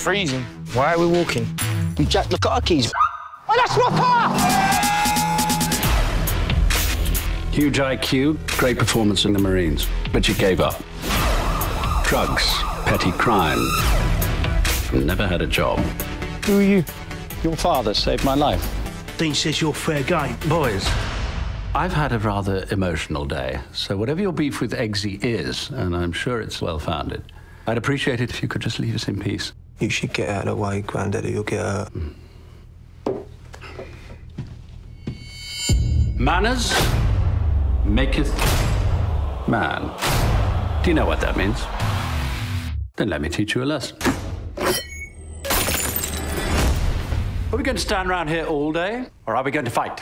freezing. Why are we walking? We jacked the car keys. Oh, that's my car! Huge IQ, great performance in the Marines, but you gave up. Drugs, petty crime. Never had a job. Who are you? Your father saved my life. Dean says you're fair game. Boys, I've had a rather emotional day, so whatever your beef with Eggsy is, and I'm sure it's well-founded, I'd appreciate it if you could just leave us in peace. You should get out of the way, Grandaddy. You'll get hurt. Manners maketh man. Do you know what that means? Then let me teach you a lesson. Are we going to stand around here all day, or are we going to fight?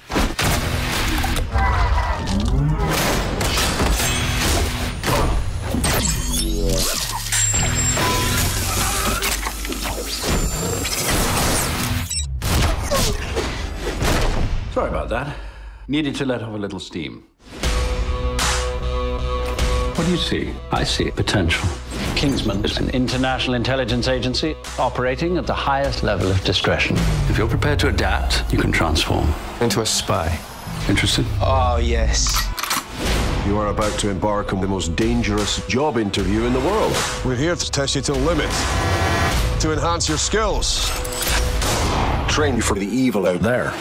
Sorry about that. Needed to let off a little steam. What do you see? I see potential. Kingsman is an international intelligence agency operating at the highest level of discretion. If you're prepared to adapt, you can transform. Into a spy. Interested? Oh, yes. You are about to embark on the most dangerous job interview in the world. We're here to test you to the limit, to enhance your skills, train you for the evil out there.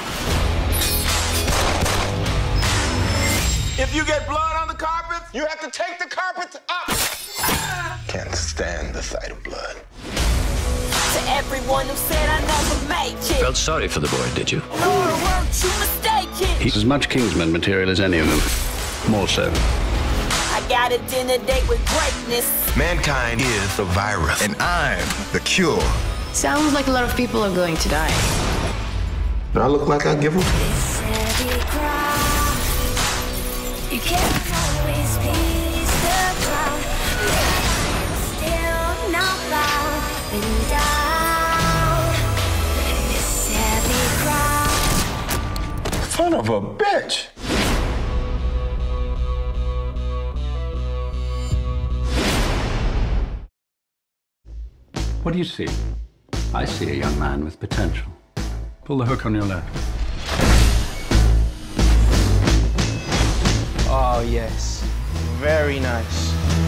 If you get blood on the carpet, you have to take the carpet up. Can't stand the sight of blood. To everyone who said I never make it. Felt sorry for the boy, did you? Lord, weren't you mistaken? He's as much Kingsman material as any of them. More so. I got a dinner date with greatness. Mankind is the virus, and I'm the cure. Sounds like a lot of people are going to die. Do I look like I give a... You can't always please the crowd. Still not bound and down in this heavy crowd. Son of a bitch. What do you see? I see a young man with potential. Pull the hook on your left. Oh, yes. Very nice.